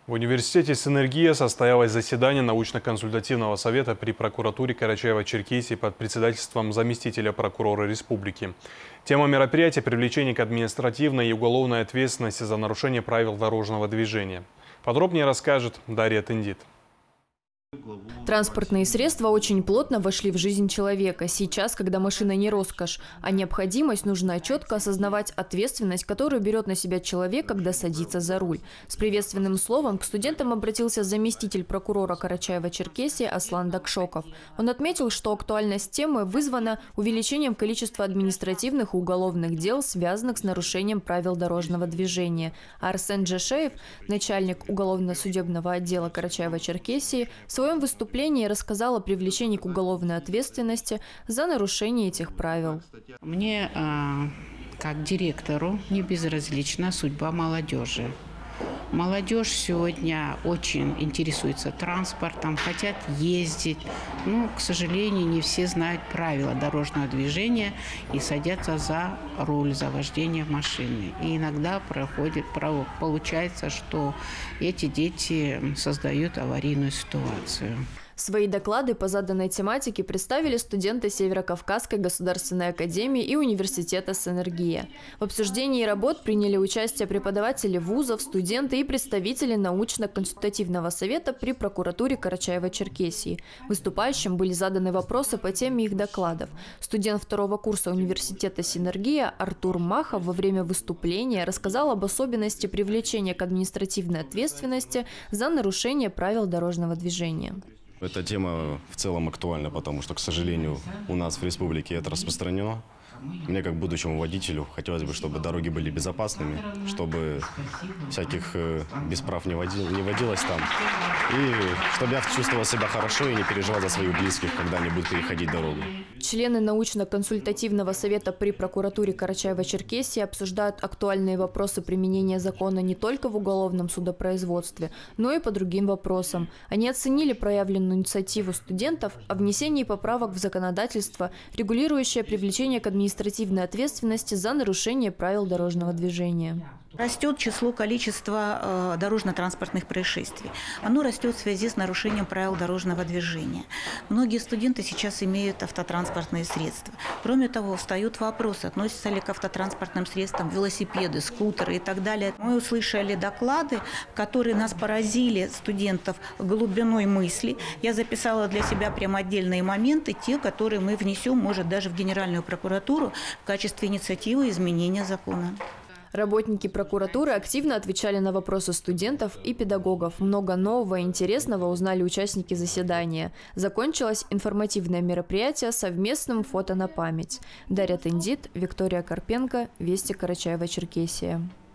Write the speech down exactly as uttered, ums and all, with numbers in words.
В университете «Синергия» состоялось заседание научно-консультативного совета при прокуратуре Карачаево-Черкесии под председательством заместителя прокурора республики. Тема мероприятия – привлечение к административной и уголовной ответственности за нарушение правил дорожного движения. Подробнее расскажет Дарья Тендит. Транспортные средства очень плотно вошли в жизнь человека. Сейчас, когда машина не роскошь, а необходимость, нужно четко осознавать ответственность, которую берет на себя человек, когда садится за руль. С приветственным словом к студентам обратился заместитель прокурора Карачаево-Черкесии Аслан Дакшоков. Он отметил, что актуальность темы вызвана увеличением количества административных и уголовных дел, связанных с нарушением правил дорожного движения. А Арсен Джашеев, начальник уголовно-судебного отдела Карачаево-Черкесии, в своем выступлении рассказал о привлечении к уголовной ответственности за нарушение этих правил. Мне, как директору, не безразлична судьба молодежи. Молодежь сегодня очень интересуется транспортом, хотят ездить. Но, к сожалению, не все знают правила дорожного движения и садятся за руль, за вождение машины. И иногда проходит, получается, что эти дети создают аварийную ситуацию. Свои доклады по заданной тематике представили студенты Северо-Кавказской государственной академии и университета «Синергия». В обсуждении работ приняли участие преподаватели вузов, студенты и представители научно-консультативного совета при прокуратуре Карачаево-Черкесии. Выступающим были заданы вопросы по теме их докладов. Студент второго курса университета «Синергия» Артур Махов во время выступления рассказал об особенности привлечения к административной ответственности за нарушение правил дорожного движения. Эта тема в целом актуальна, потому что, к сожалению, у нас в республике это распространено. Мне, как будущему водителю, хотелось бы, чтобы дороги были безопасными, чтобы всяких бесправ не, водил, не водилось там. И чтобы я чувствовал себя хорошо и не переживал за своих близких, когда они будут переходить дорогу. Члены научно-консультативного совета при прокуратуре Карачаево-Черкесии обсуждают актуальные вопросы применения закона не только в уголовном судопроизводстве, но и по другим вопросам. Они оценили проявленную инициативу студентов о внесении поправок в законодательство, регулирующее привлечение к административной ответственности за нарушение правил дорожного движения. Растет число, количество э, дорожно-транспортных происшествий. Оно растет в связи с нарушением правил дорожного движения. Многие студенты сейчас имеют автотранспортные средства. Кроме того, встают вопросы, относятся ли к автотранспортным средствам велосипеды, скутеры и так далее. Мы услышали доклады, которые нас поразили, студентов, глубиной мысли. Я записала для себя прям отдельные моменты, те, которые мы внесем, может, даже в Генеральную прокуратуру в качестве инициативы изменения закона. Работники прокуратуры активно отвечали на вопросы студентов и педагогов. Много нового и интересного узнали участники заседания. Закончилось информативное мероприятие совместным фото на память. Дарья Тендит, Виктория Карпенко, Вести Карачаево-Черкесия.